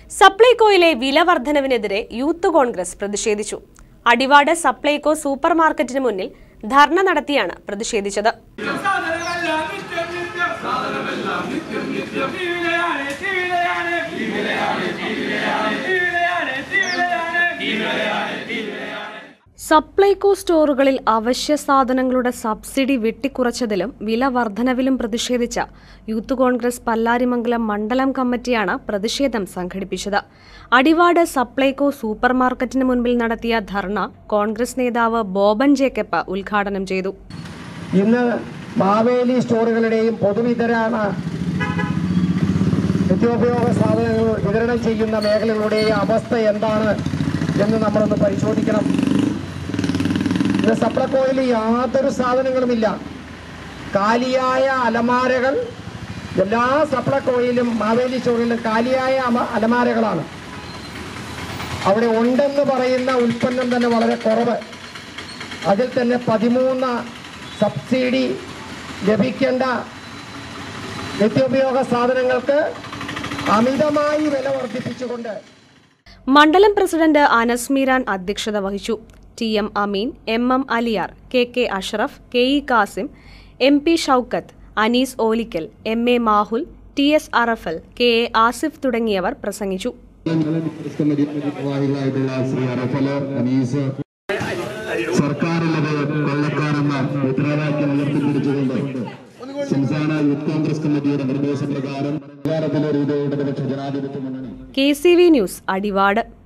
സപ്ലൈകോയിലെ വില വർധനവിനെതിരെ യൂത്ത് കോൺഗ്രസ് പ്രതിഷേധിച്ചു. അടിവാട് സപ്ലൈകോ സൂപ്പർ മാർക്കറ്റിന് മുന്നിൽ ധർണ നടത്തിയാണ് പ്രതിഷേധിച്ചത്. സപ്ലൈകോ സ്റ്റോറുകളിൽ അവശ്യ സാധനങ്ങളുടെ സബ്സിഡി വെട്ടിക്കുറച്ചതിലും വില വർധനവിലും പ്രതിഷേധിച്ച യൂത്ത് കോൺഗ്രസ് പല്ലാരിമംഗലം മണ്ഡലം കമ്മിറ്റിയാണ് പ്രതിഷേധം സംഘടിപ്പിച്ചത്. അടിവാട് സപ്ലൈകോ സൂപ്പർ മാർക്കറ്റിന് മുൻപിൽ നടത്തിയ ധർണ കോൺഗ്രസ് നേതാവ് ബോബൻ ജേക്കബ് ഉദ്ഘാടനം ചെയ്തു. ഇന്ന് മാവേലി സ്റ്റോറുകളുടെയും പൊതുവിതരണ നിത്യോപയോഗ സാധനങ്ങൾ വിതരണം ചെയ്യുന്ന മേഖലകളുടെയും അവസ്ഥ എന്താണ് എന്ന് നമ്മളൊന്ന് പരിശോധിക്കണം. ഇന്ന് സപ്ലൈകോയിൽ യാതൊരു സാധനങ്ങളുമില്ല. കാലിയായ അലമാരകൾ എല്ലാ സപ്ലൈകോയിലും മാവേലി സ്റ്റോറിലും കാലിയായ അലമാരകളാണ്. അവിടെ ഉണ്ടെന്ന് പറയുന്ന ഉൽപ്പന്നം തന്നെ വളരെ കുറവ്. അതിൽ തന്നെ 13 സബ്സിഡി ലഭിക്കേണ്ട നിത്യോപയോഗ സാധനങ്ങൾക്ക് അമിതമായി വില വർദ്ധിപ്പിച്ചുകൊണ്ട് മണ്ഡലം പ്രസിഡന്റ് അനസ് മീരാൻ അധ്യക്ഷത വഹിച്ചു. TM. Ameen, MM. Aliyar, KK. Ashraf, KE. Kasim, MP. Shoukath, Anees Olikkal, MA. Mahul, TS. Arafal, KA. Asif തുടങ്ങിയവർ പ്രസംഗിച്ചു. സർക്കാരുള്ളത് കൊള്ളക്കാരെന്ന മുദ്രാവാക്യം ഉയർത്തിപ്പിടിച്ചുകൊണ്ട് സംസ്ഥാന യൂത്ത് കോൺഗ്രസ് കമ്മിറ്റിയുടെ നിർദ്ദേശപ്രകാരം അധികാരത്തിലേറിയ ഇടതുപക്ഷ ജനാധിപത്യ മുന്നണി KCV ന്യൂസ് അടിവാട്.